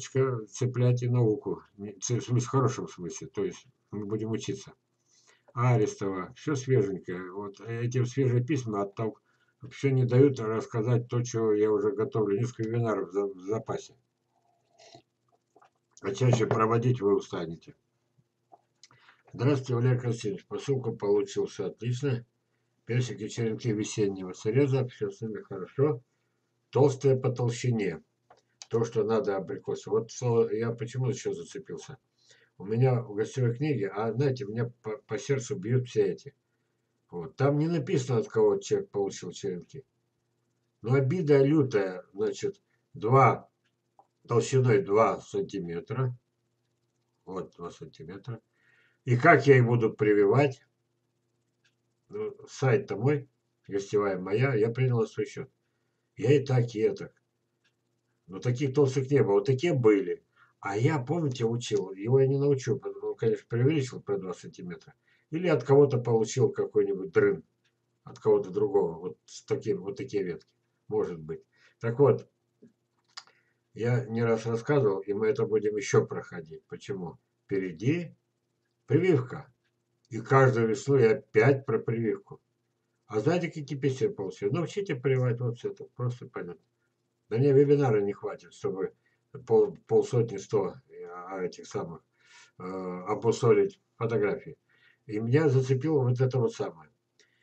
немножечко цеплять и науку. В смысле, в хорошем смысле. То есть мы будем учиться. Арестова, все свеженькое. Вот эти свежие письма все не дают рассказать то, что я уже готовлю. Несколько вебинаров в запасе. А чаще проводить вы устанете. Здравствуйте, Валерий Константинович. Посылка получился отлично. Персики, черенки весеннего среза. Все с ними хорошо. Толстые по толщине. То, что надо абрикосы. Вот я почему еще зацепился. У меня в гостевой книге, а знаете, меня по сердцу бьют все эти. Вот. Там не написано, от кого человек получил черенки. Но обида лютая. Значит, толщиной 2 сантиметра. Вот 2 сантиметра. И как я их буду прививать? Ну, сайт-то мой, гостевая моя, я принял свой счет. Я и так, и это. Но таких толстых не было. Вот такие были. А я, помните, учил. Его я не научу. Он, конечно, преувеличил про 2 сантиметра. Или от кого-то получил какой-нибудь дрын. От кого-то другого. Вот такие ветки. Может быть. Так вот, я не раз рассказывал, и мы это будем еще проходить. Почему? Впереди прививка. И каждую весну я опять про прививку. А знаете, какие песни я получил? Научите прививать вот это. Просто понятно. Да мне вебинара не хватит, чтобы полсотни, 100 этих самых обусолить фотографии. И меня зацепило вот это вот самое.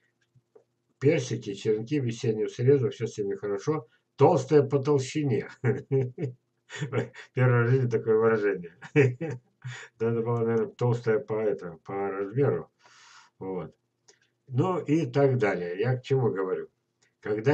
Персики, черенки весеннего среза, все с ними хорошо. Толстая по толщине. Первый раз в жизни такое выражение. Надо было, наверное, толстая по размеру. Вот. Ну и так далее. Я к чему говорю? Когда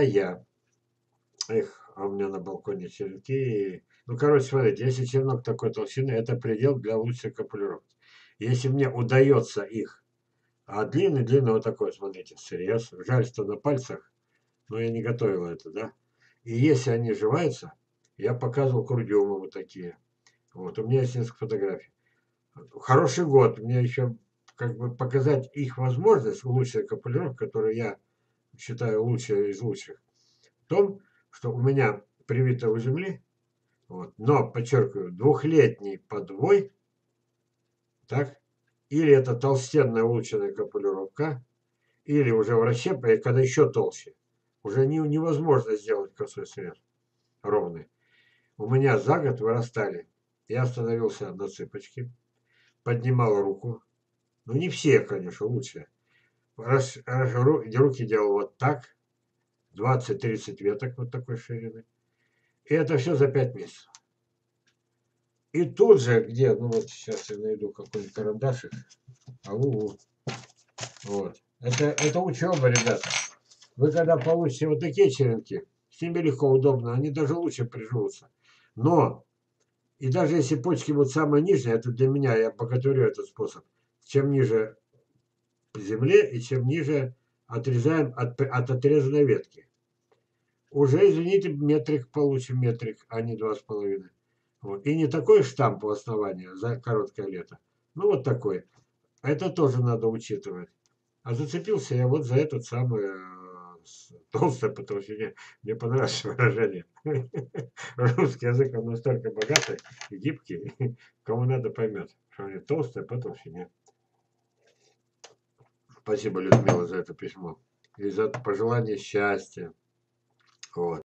а у меня на балконе черенки. Ну, короче, смотрите, если черенок такой толщины, это предел для лучшей копулировки. Если мне удается их, а длинный вот такой, смотрите, срез, жаль, что на пальцах, но я не готовил это, да. И если они сживаются, я показывал курдюмы вот такие. Вот, у меня есть несколько фотографий. Хороший год, мне еще как бы показать их возможность, лучшая копулировка, которую я считаю лучшей из лучших, в том, что у меня привито у земли, вот, но, подчеркиваю, двухлетний подвой, так, или это толстенная улучшенная копулировка, или уже в расщепе, когда еще толще. Уже невозможно сделать косой срез ровный. У меня за год вырастали. Я остановился на цыпочке, поднимал руку. Ну, не все, конечно, лучше. Руки делал вот так, 20-30 веток вот такой ширины. И это все за 5 месяцев. И тут же, где, ну вот сейчас я найду какой-нибудь карандашик. Вот. Это учеба, ребята. Вы когда получите вот такие черенки, с ними легко, удобно, они даже лучше приживутся. Но, и даже если почки будут самые нижние, это для меня, я боготворю этот способ. Чем ниже по земле и чем ниже отрезаем от отрезанной ветки. Уже, извините, метрик получим, а не 2,5. Вот. И не такой штамп у основания за короткое лето. Ну, вот такой. Это тоже надо учитывать. А зацепился я вот за этот самый толстое по толщине. Мне понравилось выражение. Русский язык, он настолько богатый и гибкий. Кому надо, поймет, что они толстые по толщине. Спасибо, Людмила, за это письмо. И за пожелание счастья. Вот.